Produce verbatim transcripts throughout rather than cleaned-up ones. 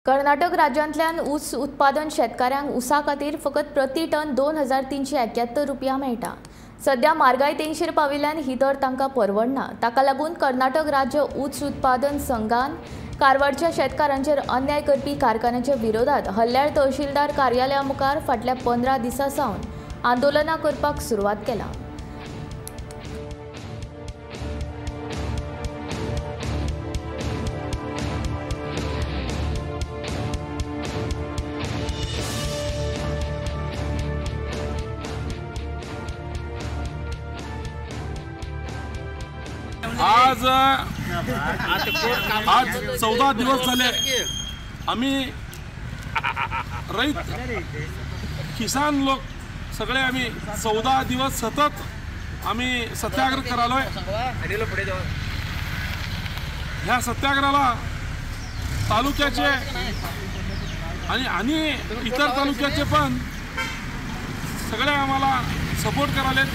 कर्नाटक राज्यांतल्यान ऊस उत्पादन शेतकऱ्यांक ऊसा खातीर फकत प्रति टन दोन हजार तीनशे एक्यात्तर रुपया मेळटा। सध्या म्हारगाय तेंगशेर पाविल्ल्यान ही दर तांकां परवडना। ताका लागून कर्नाटक राज्य ऊस उत्पादन संघान कारवारच्या शेतकारांचेर अन्याय करपी कारखान्याच्या विरोधात हल्ल्यार तहसीलदार कार्यालया मुखार फाटल्या पंदरा दिसां सावन आंदोलनां करपाक सुरवात केला। आज आज चौदा दिवस झाले आम्ही रैत किसान लोक सगळे आम्ही चौदा दिवस सतत आम्ही सत्याग्रह करालोय। ह्या सत्याग्रहाला तालुक्याचे आणि आणि इतर तालुक्याचे पण सगळे आम्हाला सपोर्ट कराले।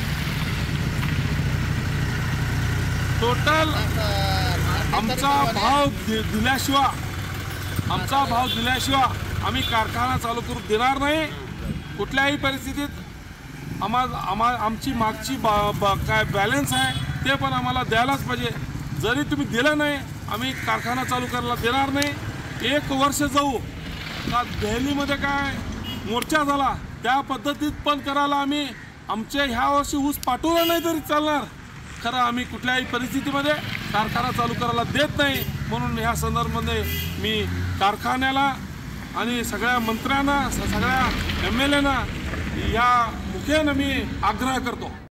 टोटल आमचा भाव दिल्याशिवाय आमचा भाव दिल्याशिवाय आम्ही कारखाना चालू करू देणार नाही। कुठल्याही परिस्थितीत आम्हाला आम्हा आमची मागची बा, बा, काय बॅलन्स आहे ते पण आम्हाला द्यायलाच पाहिजे। जरी तुम्ही दिलं नाही आम्ही कारखाना चालू करायला देणार नाही। एक वर्ष जाऊ का दिल्लीमध्ये काय मोर्चा झाला त्या पद्धतीत पण करायला आम्ही आमचे ह्या वर्षी ऊस पाठवला नाही तरी चालणार। खरं आम्ही कुठल्याही परिस्थितीमध्ये कारखाना चालू करायला देत नाही। म्हणून ह्या संदर्भामध्ये मी कारखान्याला आणि सगळ्या मंत्र्यांना सगळ्या एम एल एना या मुख्यानं मी आग्रह करतो।